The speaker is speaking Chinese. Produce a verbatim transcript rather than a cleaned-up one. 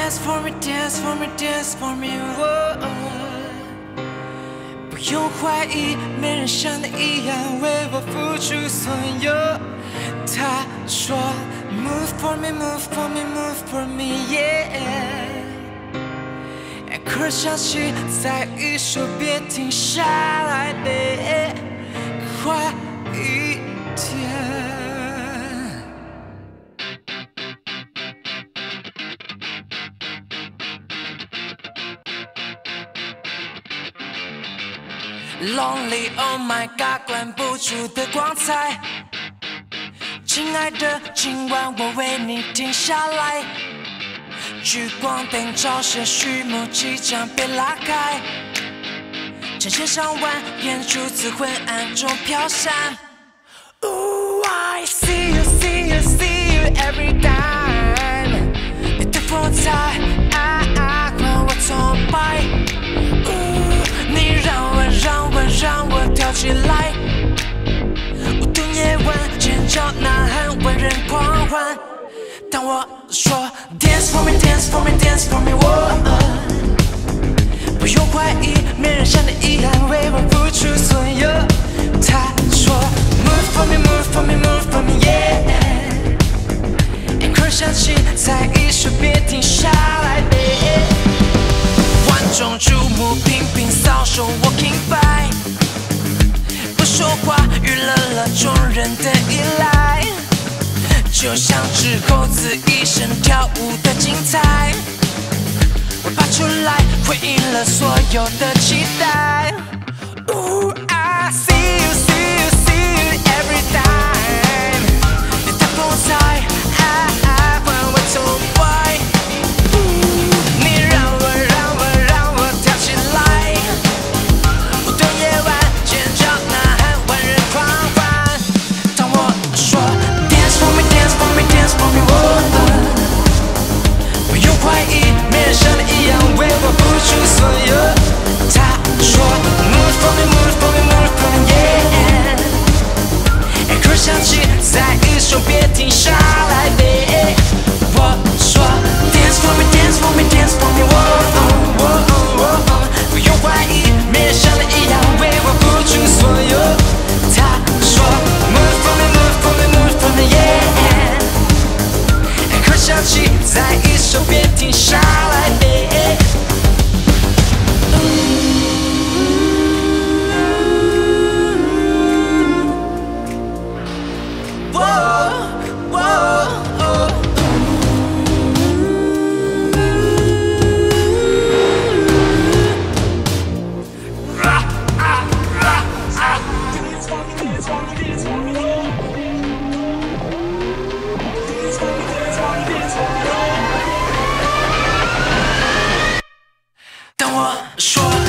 Dance for me, dance for me, dance for me， 不用怀疑，没人像你一样为我付出所有。他说 Move for me, move for me, move for me, yeah。可是想起再一说别停下来，别快一点。Lonely, oh my god， 关不住的光彩。亲爱的，今晚我为你停下来。聚光灯照射，序幕即将被拉开。成千上万眼珠子昏暗中飘散。Ooh, I see you, see you, see you every time。你的风采，啊啊，让我崇拜。Ooh， 你让我，让我，让我跳起来。无度夜晚，尖叫呐喊，万人狂欢。当我说 Dance for me, dance for me, dance for me， 我不用怀疑，没人像你一样为我付出所有。他说 Move for me, move for me, move for me, yeah。一块香气，再一说别停下来，别。万众瞩目，频频扫手 ，Walking by， 不说话，娱乐了众人的依赖。就像只猴子一生跳舞的精彩，我爬出来回应了所有的期待。Ooh, I see you, see you, see you every time。你的风采，啊啊，换我崇拜。你让我，让我，让我跳起来。无端夜晚，尖叫呐喊，万人狂欢。当我说 Dance for me。Dance for me， 不用怀疑，没人像你一样为我付出所有。他说 Move for me, move for me, move for me, yeah。一颗香气，再一首别停下来，别。我说 Dance for me, dance for me, dance for me， 不用怀疑，没人像你一样为我付出所有。他说 Move for me, move for me, move for me, yeah。想起，再一首别停下来，别。当我说